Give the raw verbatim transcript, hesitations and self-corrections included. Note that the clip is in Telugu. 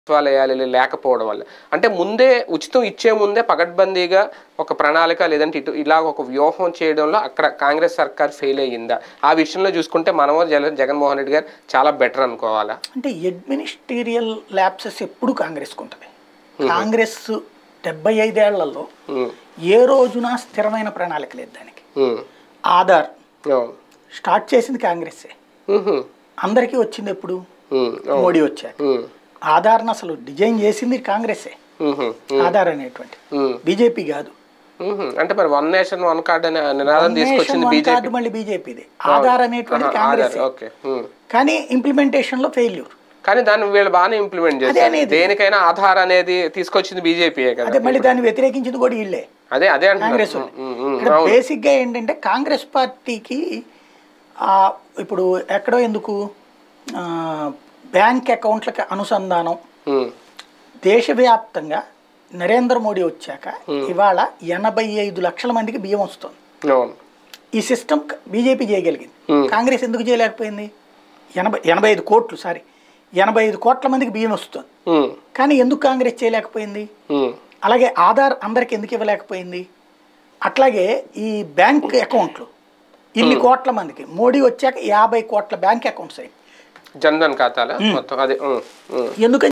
సచివాలయాలు లేకపోవడం వల్ల అంటే ముందే ఉచితం ఇచ్చే ముందే పగడ్బందీగా ఒక ప్రణాళిక లేదంటే ఇటు ఇలా ఒక వ్యూహం చేయడంలో అక్కడ కాంగ్రెస్ సర్కార్ ఫెయిల్ అయ్యిందా ఆ విషయంలో చూసుకుంటే మనమో జగన్మోహన్ రెడ్డి గారు చాలా బెటర్ అనుకోవాలా అంటే అడ్మినిస్ట్రేరియల్ ల్యాప్సెస్ ఎప్పుడు కాంగ్రెస్కి ఉంటుంది కాంగ్రెస్ డెబ్బై ఐదేళ్లలో ఏ రోజున స్థిరమైన ప్రణాళిక లేదు దానికి ఆధార్ స్టార్ట్ చేసింది కాంగ్రెస్సే అందరికీ వచ్చింది ఎప్పుడు మోడీ వచ్చాక ఆధార్ను అసలు డిజైన్ చేసింది కాంగ్రెస్సే ఆధార్ అనేటువంటి బీజేపీ కాదు అంటే మరి వన్ నేషన్ వన్ కార్డ్ అనే నినాదం తీసుకొచ్చింది బీజేపీ మళ్ళీ బీజేపీదే ఆధార్ అనేటువంటి కాంగ్రెస్ కానీ ఇంప్లిమెంటేషన్ లో ఫెయిల్యూర్ కానీ దాన్ని వీళ్ళు బాగానే ఇంప్లిమెంట్ చేశారు దేనికైనా ఆధార్ అనేది తీసుకొచ్చింది బీజేపీ అదే మళ్ళీ దాన్ని వ్యతిరేకించింది కూడా వీళ్ళే అదే అదే కాంగ్రెస్ బేసిక్ గా ఏంటంటే కాంగ్రెస్ పార్టీకి ఇప్పుడు ఎక్కడో ఎందుకు బ్యాంక్ అకౌంట్లకి అనుసంధానం దేశవ్యాప్తంగా నరేంద్ర మోడీ వచ్చాక ఇవాళ ఎనభై ఐదు లక్షల మందికి బియ్యం వస్తుంది ఈ సిస్టమ్ బీజేపీ చేయగలిగింది కాంగ్రెస్ ఎందుకు చేయలేకపోయింది ఎనభై ఎనభై ఐదు కోట్లు సారీ ఎనభై ఐదు కోట్ల మందికి బియ్యం వస్తుంది కానీ ఎందుకు కాంగ్రెస్ చేయలేకపోయింది అలాగే ఆధార్ అందరికి ఎందుకు ఇవ్వలేకపోయింది అట్లాగే ఈ బ్యాంక్ అకౌంట్లు ఇన్ని కోట్ల మందికి మోడీ వచ్చాక యాభై కోట్ల బ్యాంక్ అకౌంట్స్ అయ్యి జన్ధన్ ఖాతాల మొత్తం అదే ఎందుకని